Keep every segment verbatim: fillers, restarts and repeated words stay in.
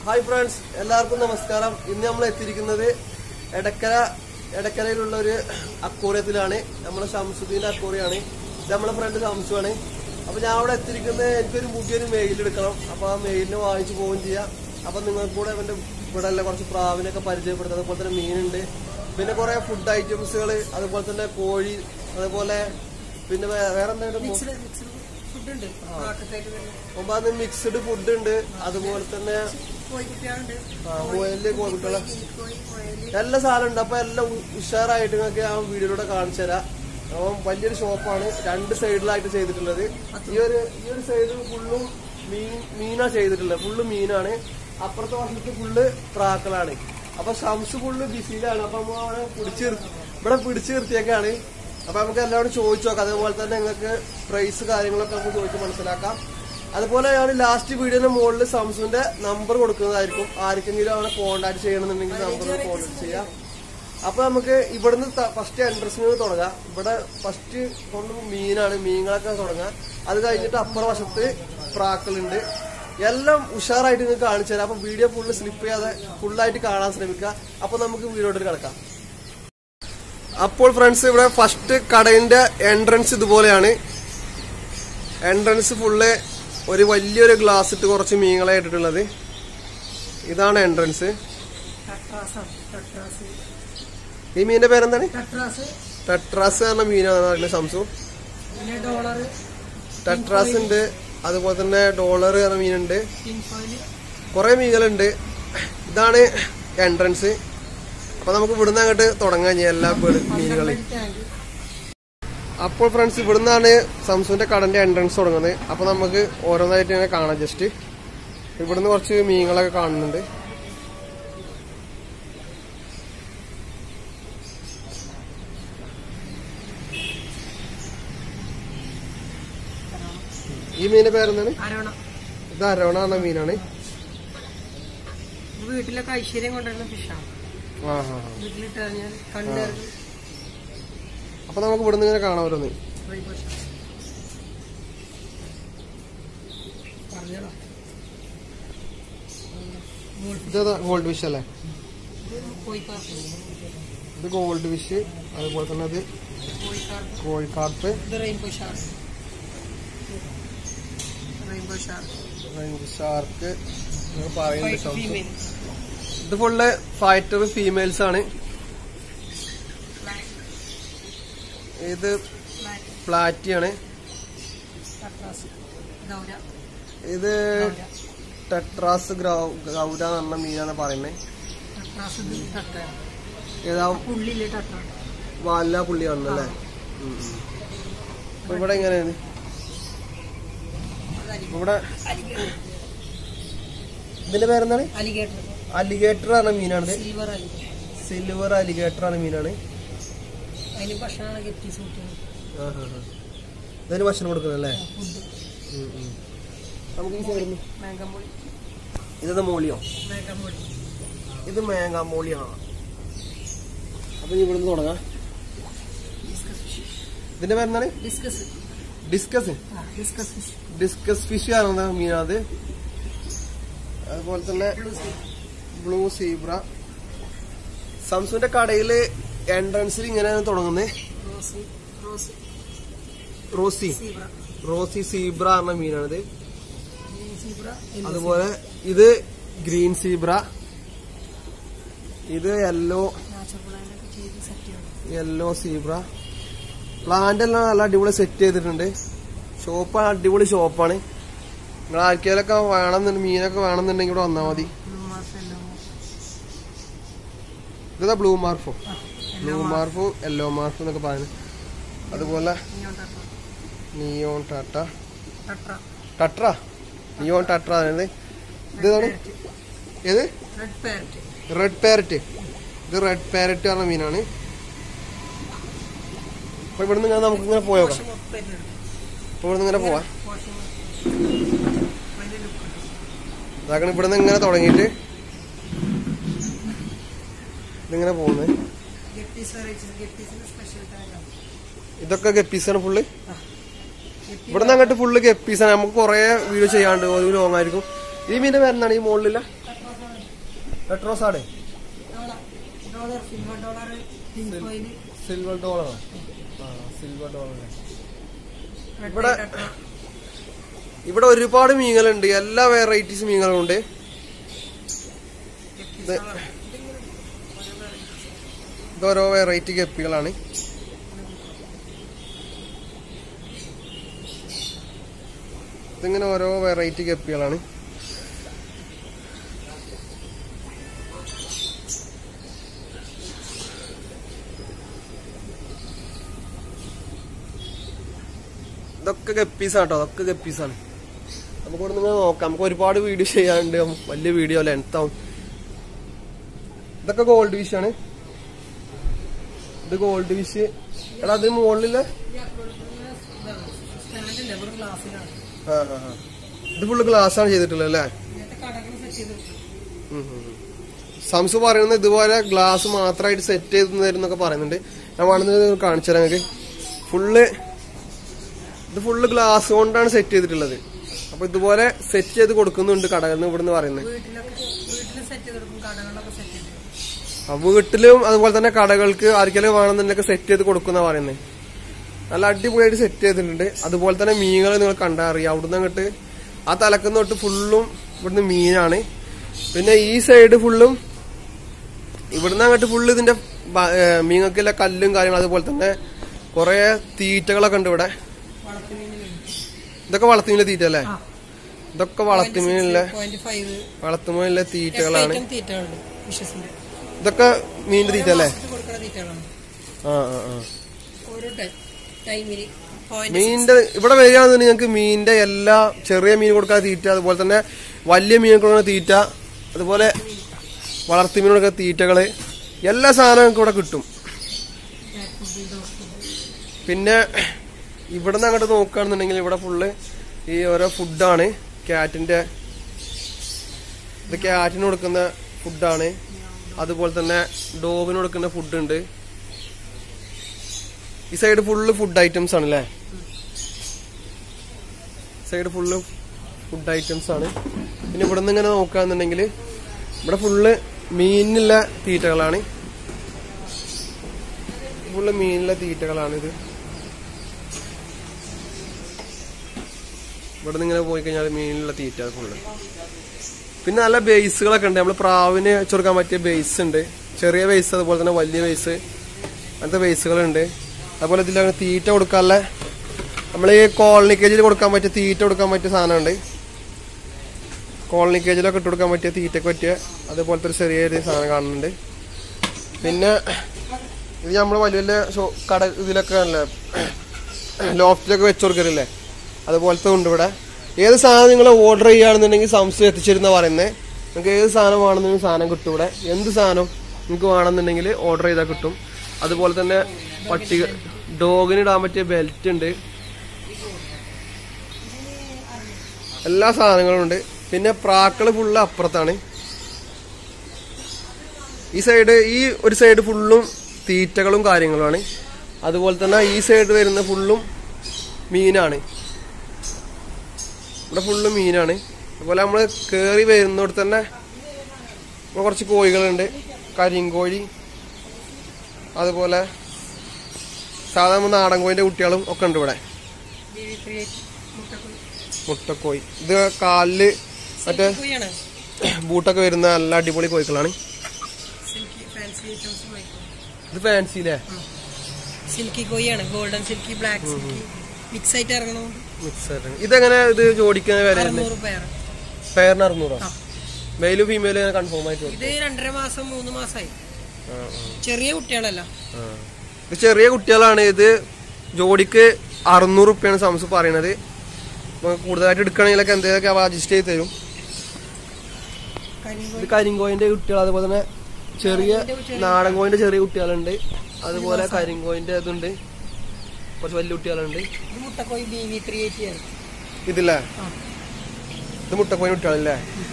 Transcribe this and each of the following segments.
Hi friends, എല്ലാവർക്കും നമസ്കാരം. ഇന്ന് നമ്മൾ എത്തിയിരിക്കുന്നത് എടക്കര എടക്കരയിലുള്ള ഒരു അക്വേറിയത്തിലാണ്. നമ്മളെ ഷംസുദ്ദീന്റെ അക്വേറിയാണ്. ഇത് നമ്മളെ ഫ്രണ്ട് ഷംസുവാണ്. അപ്പൊ ഞാൻ അവിടെ എത്തിയിരിക്കുന്നത് എനിക്കൊരു പുതിയൊരു മെയിൽ എടുക്കണം. അപ്പൊ ആ മെയിലിന് വാങ്ങിച്ചു പോവുകയും ചെയ്യാം. അപ്പൊ നിങ്ങൾക്ക് കൂടെ എന്റെ ഇവിടെ എല്ലാം കുറച്ച് പ്രാവിനൊക്കെ പരിചയപ്പെടുത്തും. അതുപോലെ തന്നെ മീനുണ്ട്, പിന്നെ കുറെ ഫുഡ് ഐറ്റംസുകൾ, അതുപോലെ തന്നെ കോഴി, അതുപോലെ പിന്നെ വേറെ എന്തെങ്കിലും ഒമ്പത് മിക്സ്ഡ് ഫുഡ് ഉണ്ട്. അതുപോലെ തന്നെ മുയല്, കോഴിക്കുട്ടികളെ എല്ലാ സാധനം ഉണ്ട്. അപ്പൊ എല്ലാം ഉഷാറായിട്ട് നിങ്ങൾക്ക് ആ വീഡിയോയിലൂടെ കാണിച്ചു തരാം. അപ്പം വലിയൊരു ഷോപ്പാണ്, രണ്ട് സൈഡിലായിട്ട് ചെയ്തിട്ടുള്ളത്. ഈ ഒരു ഈ ഒരു സൈഡിൽ ഫുള്ളും മീൻ മീനാ ചെയ്തിട്ടുള്ളത്. ഫുള്ള് മീനാണ്. അപ്പുറത്തെ വശത്ത് ഫുള്ള് പ്രാക്കളാണ്. അപ്പൊ ഷംസ് ഫുള്ള് ബിസിയിലാണ്. അപ്പൊ നമ്മൾ അവിടെ പിടിച്ചു ഇവിടെ പിടിച്ചു നിർത്തിയൊക്കെയാണ്. അപ്പൊ നമുക്ക് എല്ലാവരും ചോദിച്ചു നോക്കാം. അതേപോലെ തന്നെ നിങ്ങൾക്ക് പ്രൈസ് കാര്യങ്ങളൊക്കെ നമുക്ക് ചോദിച്ച് മനസ്സിലാക്കാം. അതുപോലെ ഞാൻ ലാസ്റ്റ് വീഡിയോയുടെ മുകളിൽ സംസുവിന്റെ നമ്പർ കൊടുക്കുന്നതായിരിക്കും. ആർക്കെങ്കിലും അവനെ കോൺടാക്ട് ചെയ്യണമെന്നുണ്ടെങ്കിൽ നമ്പർ കോൺടാക്ട് ചെയ്യാം. അപ്പൊ നമുക്ക് ഇവിടുന്ന് ഫസ്റ്റ് എൻട്രൻസിന് തുടങ്ങാം. ഇവിടെ ഫസ്റ്റ് കൊണ്ട് മീനാണ്, മീനുകളൊക്കെ തുടങ്ങാം. അത് കഴിഞ്ഞിട്ട് അപ്പുറ വശത്ത് പ്രാക്കളുണ്ട്. എല്ലാം ഉഷാറായിട്ട് നിങ്ങൾക്ക് കാണിച്ചു തരാം. അപ്പൊ വീഡിയോ ഫുള്ള് സ്ലിപ്പ് ചെയ്യാതെ ഫുള്ളായിട്ട് കാണാൻ ശ്രമിക്കുക. അപ്പൊ നമുക്ക് വീഡിയോട്ട് കിടക്കാം. അപ്പോൾ ഫ്രണ്ട്സ്, ഇവിടെ ഫസ്റ്റ് കടയിന്റെ എൻട്രൻസ് ഇതുപോലെയാണ്. എൻട്രൻസ് ഫുള്ള് ഒരു വലിയൊരു ഗ്ലാസ് ഇട്ട് കുറച്ച് മീനുകളെ ഇട്ടിട്ടുള്ളത്. ഇതാണ് എൻട്രൻസ്. ഈ മീനിന്റെ പേരെന്താണ്? ടെട്രാസ് എന്ന മീനാണ് സംസു. ടെട്രാസ് ഉണ്ട്, അതുപോലെ തന്നെ ഡോളർ എന്ന മീനുണ്ട്, കുറെ മീനുകളുണ്ട്. ഇതാണ് എൻട്രൻസ്. അപ്പൊ നമുക്ക് ഇവിടുന്ന് അങ്ങോട്ട് തുടങ്ങാൻ എല്ലാ മീനുകളെയും. അപ്പോൾ ഫ്രണ്ട്സ്, ഇവിടുന്നാണ് സംസുവിന്റെ കടന്റെ എൻട്രൻസ് തുടങ്ങുന്നത്. അപ്പൊ നമുക്ക് ഓരോന്നായിട്ട് ഇങ്ങനെ കാണാം. ജസ്റ്റ് ഇവിടുന്ന് കുറച്ച് മീനുകളൊക്കെ കാണുന്നുണ്ട്. ഈ മീനിന്റെ പേരെന്താണ്? ഇത് അരോണ എന്ന മീനാണ്. വീട്ടിലൊക്കെ ഐശ്വര്യം കൊണ്ടുവരുന്ന ഫിഷാണ്. അപ്പൊ നമുക്ക് ഇവിടുന്ന് ഇങ്ങനെ കാണാൻ ഓരോന്ന്. ഇതേതാ? ഗോൾഡ് ഫിഷ് അല്ലേ? ഇത് ഗോൾഡ് ഫിഷ്. അതുപോലെ തന്നെ അത് കോഴിക്കാർപ്പ്, റെയിൻബോ ഷാർക്ക് പറയുന്നുണ്ട്. ഇത് ഫുള്ള് ഫൈറ്റർ ഫീമെയിൽസ് ആണ്. ഇത് പ്ലാറ്റിയാണ്. ഇത് ടെട്രാസ് ഗൗര എന്ന മീനാണ് പറയുന്നത്. ഏതാ? വല്ല പുള്ളി വന്നല്ലേ? ഇവിടെ എങ്ങനെയാണ്? ഇവിടെ ഇതിന്റെ പേരെന്താണ്? അലിഗേറ്റർ ആണ് മീനാണ്. സിൽവർ അലിഗേറ്റർ ആണ് മീനാണ്. ഇതിന് ഭക്ഷണം കൊടുക്കുന്നല്ലേ? നമുക്ക് ഈ സൈഡിൽ ഇതെന്താ മോളിയോ? ഇത് മേങ്ങാമോളിയാണ്. അപ്പൊ ഇവിടുന്ന് തുടങ്ങാം. ഇതിന്റെ പേരെന്താണ്? ഡിസ്കസ്. ഡിസ്കസ് ഫിഷ് ആണ് മീനാത്. അതുപോലെ തന്നെ ബ്ലൂ സീബ്ര. സംസുവിന്റെ കടയില് എൻട്രൻസിൽ ഇങ്ങനെയാണ് തുടങ്ങുന്നത്. റോസി റോസി സീബ്ര എന്ന മീനാണിത്. അതുപോലെ ഇത് ഗ്രീൻ സീബ്ര. ഇത് യെല്ലോ യെല്ലോ സീബ്ര. പ്ലാന്റ് എല്ലാം നല്ല അടിപൊളി സെറ്റ് ചെയ്തിട്ടുണ്ട്. ഷോപ്പാണ്, അടിപൊളി ഷോപ്പാണ്. നിങ്ങൾ ആർക്കെങ്കിലൊക്കെ വേണമെന്നുണ്ടെങ്കിൽ മീനൊക്കെ വേണമെന്നുണ്ടെങ്കിൽ ഇവിടെ വന്നാൽ മതി. ഇതാ blue morpho, blue morpho, yellow morpho എന്നൊക്കെ പറയുന്നത്. അതുപോലെ neon tetra tetra neon tetra. ഇതാണ് ഏത്? Red parrot. ഇത് റെഡ് പാരറ്റ് പറഞ്ഞ മീനാണ്. അപ്പൊ ഇവിടുന്ന് ഇങ്ങനെ നമുക്ക് ഇങ്ങനെ പോയോക്കാം. അപ്പൊ ഇവിടുന്ന് ഇങ്ങനെ പോവാ. അതാക്കണം ഇവിടുന്ന് ഇങ്ങനെ തുടങ്ങിയിട്ട് ഇതിങ്ങനെ പോകുന്നത്. ഇതൊക്കെ ഗപ്പീസാണ് ഫുള്ള്. ഇവിടുന്ന് അങ്ങോട്ട് ഫുള്ള് ഗപ്പീസാണ്. നമുക്ക് കുറെ വീഡിയോ ചെയ്യാണ്ട്, ഒരു ലോങ് ആയിരിക്കും. ഈ മീന്റെ പേരെന്താണ്? ഈ മുകളിലില്ല പെട്രോസാണ് സിൽവർ ഡോളറോ? ആ സിൽവർ ഡോളർ. ഇവിടെ ഇവിടെ ഒരുപാട് മീനുകളുണ്ട്, എല്ലാ വെറൈറ്റീസ് മീനുകളുണ്ട്. ഇതോരോ വെറൈറ്റി ഗപ്പികളാണ്. ഇതിങ്ങനെ ഓരോ വെറൈറ്റി ഗപ്പികളാണ്. ഇതൊക്കെ ഗപ്പീസാണ് കേട്ടോ, അതൊക്കെ ഗപ്പീസാണ്. നമുക്ക് ഇവിടെ നിന്ന് നോക്കാം. നമുക്ക് ഒരുപാട് വീഡിയോ ചെയ്യാനുണ്ട്, വലിയ വീഡിയോ ലെങ്ത് ആവും. ഇതൊക്കെ ഗോൾഡ് ഫിഷ് ആണ്. ഇത് ഗോൾഡ് ഫിഷ്. എടാ അത് മുകളിലെ ആ ആ ആ ഇത് ഫുള്ള് ഗ്ലാസ് ആണ് ചെയ്തിട്ടുള്ളത് അല്ലേ? സംസു പറയുന്നത് ഇതുപോലെ ഗ്ലാസ് മാത്രമായിട്ട് സെറ്റ് ചെയ്ത് തരുന്നൊക്കെ പറയുന്നുണ്ട്. ഞാൻ വേണമെന്ന് കാണിച്ചു തരാം നിങ്ങൾക്ക്. ഫുള്ള് ഇത് ഫുള്ള് ഗ്ലാസ് കൊണ്ടാണ് സെറ്റ് ചെയ്തിട്ടുള്ളത്. അപ്പൊ ഇതുപോലെ സെറ്റ് ചെയ്ത് കൊടുക്കുന്നുണ്ട് കടകളിൽ ഇവിടുന്ന് പറയുന്നത്. വീട്ടിലും അതുപോലെ തന്നെ കടകൾക്ക് ആർക്കെങ്കിലും വേണമെന്നുണ്ടെങ്കിൽ സെറ്റ് ചെയ്ത് കൊടുക്കുന്ന പറയുന്നത്. നല്ല അടിപൊളിയായിട്ട് സെറ്റ് ചെയ്തിട്ടുണ്ട്. അതുപോലെ തന്നെ മീനുകൾ നിങ്ങൾ കണ്ടാൽ അറിയാം. അവിടുന്ന് അങ്ങോട്ട് ആ തലക്കുന്ന തൊട്ട് ഫുള്ളും ഇവിടുന്ന് മീനാണ്. പിന്നെ ഈ സൈഡ് ഫുള്ളും ഇവിടുന്ന് അങ്ങോട്ട് ഫുള്ള് ഇതിന്റെ മീനൊക്കെയുള്ള കല്ലും കാര്യങ്ങളും അതുപോലെ തന്നെ കുറെ തീറ്റകളൊക്കെ ഉണ്ട് ഇവിടെ. ഇതൊക്കെ വളർത്തുമീനിലെ തീറ്റ അല്ലേ? ഇതൊക്കെ വളർത്തുമീനിലെ വളർത്തുമീനിലെ തീറ്റകളാണ്. ഇതൊക്കെ മീനിന്റെ തീറ്റ അല്ലേ? ആ ആ ആ മീനിന്റെ ഇവിടെ വരികയാണെന്നുണ്ടെങ്കിൽ ഞങ്ങൾക്ക് മീനിന്റെ എല്ലാ ചെറിയ മീൻ കൊടുക്കുന്ന തീറ്റ, അതുപോലെ തന്നെ വലിയ മീൻ കൊടുക്കുന്ന തീറ്റ, അതുപോലെ വളർത്തുമീൻ കൊടുക്കുന്ന തീറ്റകള്, എല്ലാ സാധനവും ഞങ്ങൾക്ക് ഇവിടെ കിട്ടും. പിന്നെ ഇവിടെ നിന്ന് അങ്ങോട്ട് നോക്കുകയാണെന്നുണ്ടെങ്കിൽ ഇവിടെ ഫുള്ള് ഈ ഓരോ ഫുഡാണ്. ക്യാറ്റിന്റെ ഇത് ക്യാറ്റിന് കൊടുക്കുന്ന ഫുഡാണ്. അതുപോലെ തന്നെ ഡോഗിന് കൊടുക്കുന്ന ഫുഡുണ്ട്. ഈ സൈഡ് ഫുള്ള് ഫുഡ് ഐറ്റംസ് ആണ് അല്ലേ? സൈഡ് ഫുള്ള് ഫുഡ് ഐറ്റംസ് ആണ്. പിന്നെ ഇവിടെ നിന്ന് ഇങ്ങനെ നോക്കുകയാണെന്നുണ്ടെങ്കിൽ ഇവിടെ ഫുള്ള് മീനിലുള്ള തീറ്റകളാണ്. ഫുള്ള് മീനിലുള്ള തീറ്റകളാണിത്. ഇവിടെ നിന്ന് ഇങ്ങനെ പോയി കഴിഞ്ഞാൽ മീനിലുള്ള തീറ്റ ഫുള്ള്. പിന്നെ നല്ല ബേസുകളൊക്കെ ഉണ്ട്. നമ്മൾ പ്രാവിന് വെച്ചുകൊടുക്കാൻ പറ്റിയ ബേസ് ഉണ്ട്, ചെറിയ ബേസ് അതുപോലെ തന്നെ വലിയ ബേസ്, അങ്ങനത്തെ ബേസുകളുണ്ട്. അതുപോലെ ഇതിൽ തീറ്റ കൊടുക്കാനുള്ള നമ്മൾ ഈ കോളനി കേജിൽ കൊടുക്കാൻ പറ്റിയ തീറ്റ കൊടുക്കാൻ പറ്റിയ സാധനമുണ്ട്. കോളനി കേജിലൊക്കെ ഇട്ട് കൊടുക്കാൻ പറ്റിയ തീറ്റയ്ക്ക് പറ്റിയ അതുപോലത്തെ ഒരു ചെറിയൊരു സാധനം കാണുന്നുണ്ട്. പിന്നെ ഇത് നമ്മൾ വലിയ വലിയ ഷോ കട ഇതിലൊക്കെ അല്ലേ ലോഫ്റ്റിലൊക്കെ വെച്ച് കൊടുക്കലില്ലേ, അതുപോലത്തെ ഉണ്ട് ഇവിടെ. ഏത് സാധനം നിങ്ങൾ ഓർഡർ ചെയ്യുകയാണെന്നുണ്ടെങ്കിൽ സംസു എത്തിച്ചിരുന്ന പറയുന്നത്. നിങ്ങൾക്ക് ഏത് സാധനം വേണമെന്നുണ്ടെങ്കിൽ സാധനം കിട്ടും ഇവിടെ. എന്ത് സാധനം നിങ്ങൾക്ക് വേണമെന്നുണ്ടെങ്കിൽ ഓർഡർ ചെയ്താൽ കിട്ടും. അതുപോലെ തന്നെ പട്ടിക ഡോഗിന് ഇടാൻ പറ്റിയ ബെൽറ്റ് ഉണ്ട്, എല്ലാ സാധനങ്ങളും ഉണ്ട്. പിന്നെ പ്രാക്കള് ഫുള്ള് അപ്പുറത്താണ്. ഈ സൈഡ് ഈ ഒരു സൈഡ് ഫുള്ളും തീറ്റകളും കാര്യങ്ങളുമാണ്. അതുപോലെ തന്നെ ഈ സൈഡ് വരുന്ന ഫുള്ളും മീനാണ്. ഇവിടെ ഫുള്ള് മീനാണ്. അതുപോലെ നമ്മൾ കയറി വരുന്നിടത്ത് തന്നെ കുറച്ച് കോഴികളുണ്ട്, കരിങ്കോഴി, അതുപോലെ സാധാരണ നാടൻ കോഴിന്റെ കുട്ടികളും ഒക്കെ ഉണ്ട് ഇവിടെ. മുട്ടക്കോഴി ഇത് കാലില് മറ്റേ ബൂട്ടൊക്കെ വരുന്ന നല്ല അടിപൊളി കോഴികളാണ്. ഇത് ഫാൻസിയില്ലേ? സിൽക്കി കോഴിയാണ്, golden silky, black silky mix ആയിട്ട് ഇറങ്ങണം. മിക്സ് ആയിട്ട് ഇതെങ്ങനെ ഇത് ജോഡിക്കുന്ന വില? പെയറിന് അറുന്നൂറോ? മെയിലും ഫീമെയിലും കൺഫേം ആയിട്ട്? ഇത് രണ്ടര മാസം മൂന്ന് മാസമായി. ചെറിയ കുട്ടികളല്ല, ഇത് ചെറിയ കുട്ടികളാണ്. ഇത് ജോഡിക്ക് അറുന്നൂറ് റുപ്യാണ് സംസു പറയണത്. കൂടുതലായിട്ട് എടുക്കണമെങ്കിലൊക്കെ എന്തെങ്കിലുമൊക്കെ അഡ്ജസ്റ്റ് ചെയ്ത് തരും. ഇത് കരിങ്കോയിന്റെ കുട്ടികൾ, അതുപോലെ തന്നെ ചെറിയ നാടൻ കോയിന്റെ ചെറിയ കുട്ടികളുണ്ട്, അതുപോലെ കരിങ്കോയിന്റെ ഇതുണ്ട്, കുറച്ച് വലിയ കുട്ടികളുണ്ട്. ഇതില്ലേ? ഇത് മുട്ടക്കോയിന് കുട്ടികളല്ലേ?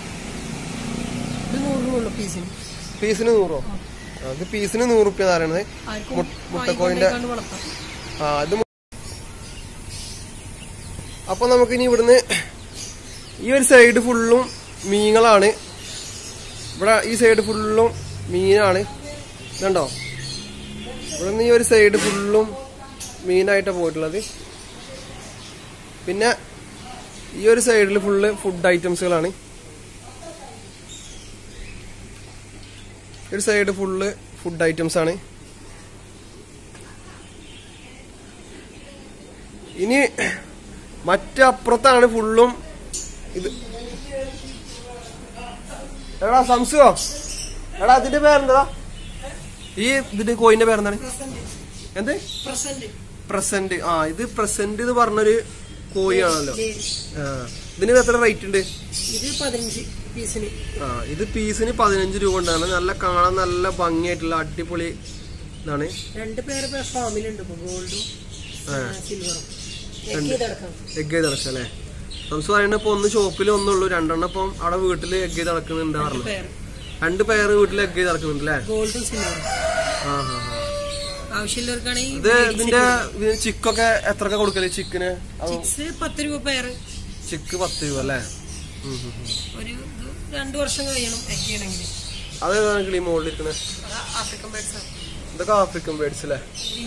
പീസിന് നൂറോ? ഇത് പീസിന് നൂറ് റുപ്യ പറയണത് മുട്ടക്കോയിന്റെ. ആ ഇത് അപ്പൊ നമുക്കിനി ഇവിടുന്ന് ഈ ഒരു സൈഡ് ഫുള്ളും മീനുകളാണ്. ഇവിടെ ഈ സൈഡ് ഫുള്ളും മീനാണ്. ഇതുണ്ടോ, ഇവിടെ നിന്ന് ഈ ഒരു സൈഡ് ഫുള്ളും മീനായിട്ടാണ് പോയിട്ടുള്ളത്. പിന്നെ ഈ ഒരു സൈഡിൽ ഫുള്ള് ഫുഡ് ഐറ്റംസുകളാണ്. ഒരു സൈഡ് ഫുള്ള് ഫുഡ് ഐറ്റംസ് ആണ്. ഇനി മറ്റപ്പുറത്താണ് ഫുള്ളും ഇത്. എടാ സംസുവോ, എടാ അതിന്റെ പേരെന്താ? ഈ ഇതിന്റെ കോയിന്റെ പേരെന്താണ്? എന്ത്? പ്രസന്റ്. ആ ഇത് പ്രസന്റ് എന്ന് പറഞ്ഞൊരു കോഴിയാണല്ലോ. ആ ഇതിന് എത്ര റേറ്റ് ഉണ്ട്? ആ ഇത് പീസിന് പതിനഞ്ച് രൂപ ഉണ്ടാണ്. നല്ല കാണാൻ നല്ല ഭംഗിയായിട്ടുള്ള അടിപൊളി ഇതാണ്. രണ്ട് പേര് ഫാമിലുണ്ട്, ഗോൾഡും സിൽവറും. എഗ് ചെയ്ത് അടക്കം അല്ലേ? സംസ് പറയുന്നത് ഇപ്പൊ ഒന്ന് ഷോപ്പിൽ ഒന്നുള്ളൂ, രണ്ടെണ്ണം ഇപ്പം അവിടെ വീട്ടില് എഗ് ചെയ്ത് അടക്കുന്നുണ്ട് പറഞ്ഞു. രണ്ട് പേര് വീട്ടിൽ എഗ് ചെയ്ത് അടക്കുന്നുണ്ട് അല്ലേ? ഗോൾഡും സിൽവറും. ആ ഹാ ഹാ. ആവശ്യമുള്ളവർക്കാണെങ്കിൽ ഇത് ഇതിന്റെ ചിക്കൊക്കെ എത്രക്കെ കൊടുക്കല്? ചിക്കന് പത്ത് രൂപ പേര്. ചിക്ക് പത്ത് രൂപ അല്ലേ? ഒരു രണ്ടു വർഷം കഴിയണം എഗ് ചെയ്യണമെങ്കിൽ. അതേതാണ് കിളി മുകളിൽ ഇരിക്കുന്നത്? African birds. ഇതൊക്കെ ആഫ്രിക്കൻ ബേർഡ്സ് അല്ലേ?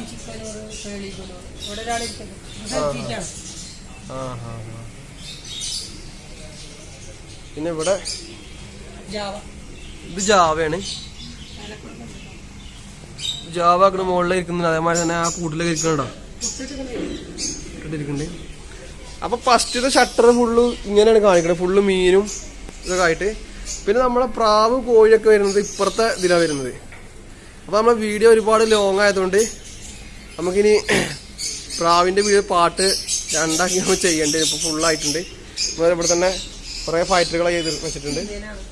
പിന്നെ ഇവിടെ ഇത് ജാവയാണ്. ജാവ ആക്കണ മുകളിൽ ഇരിക്കുന്നുണ്ട്, അതേമാതിരി തന്നെ ആ കൂട്ടിലേക്ക് ഇരിക്കണോ ഇട്ടിരിക്കണ്ട്. അപ്പൊ ഫസ്റ്റത്തെ ഷട്ടർ ഫുള്ള് ഇങ്ങനെയാണ് കാണിക്കണത്, ഫുള്ള് മീനും ഇതൊക്കെ ആയിട്ട്. പിന്നെ നമ്മളെ പ്രാവ് കോഴിയൊക്കെ വരുന്നത് ഇപ്പുറത്തെ ഇതിലാണ് വരുന്നത്. അപ്പൊ നമ്മളെ വീഡിയോ ഒരുപാട് ലോങ് ആയതുകൊണ്ട് നമുക്കിനി പ്രാവിന്റെ വീഡിയോ പാട്ട് രണ്ടാക്കി നമ്മൾ ചെയ്യേണ്ടി ഇപ്പൊ ഫുള്ളായിട്ടുണ്ട്. ഇവിടെ തന്നെ കുറെ ഫൈറ്ററുകൾ ചെയ്ത് വെച്ചിട്ടുണ്ട്.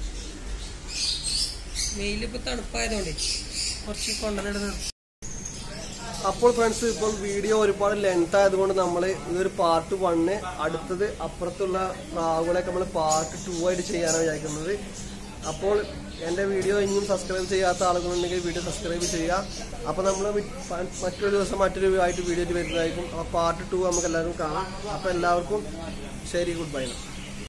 അപ്പോൾ ഫ്രണ്ട്സ്, ഇപ്പോൾ വീഡിയോ ഒരുപാട് ലെങ്ത് ആയതുകൊണ്ട് നമ്മൾ ഇതൊരു പാർട്ട് വണ്ണ്, അടുത്തത് അപ്പുറത്തുള്ള പ്രാവുകളെയൊക്കെ നമ്മൾ പാർട്ട് ടു ആയിട്ട് ചെയ്യാനാണ് വിചാരിക്കുന്നത്. അപ്പോൾ എൻ്റെ വീഡിയോ ഇനിയും സബ്സ്ക്രൈബ് ചെയ്യാത്ത ആളുകളുണ്ടെങ്കിൽ വീഡിയോ സബ്സ്ക്രൈബ് ചെയ്യുക. അപ്പോൾ നമ്മൾ മറ്റൊരു ദിവസം മറ്റൊരു ആയിട്ട് വീഡിയോ വരുന്നതായിരിക്കും. അപ്പോൾ പാർട്ട് ടു നമുക്ക് എല്ലാവരും കാണാം. അപ്പോൾ എല്ലാവർക്കും ശരി, ഗുഡ് ബൈ.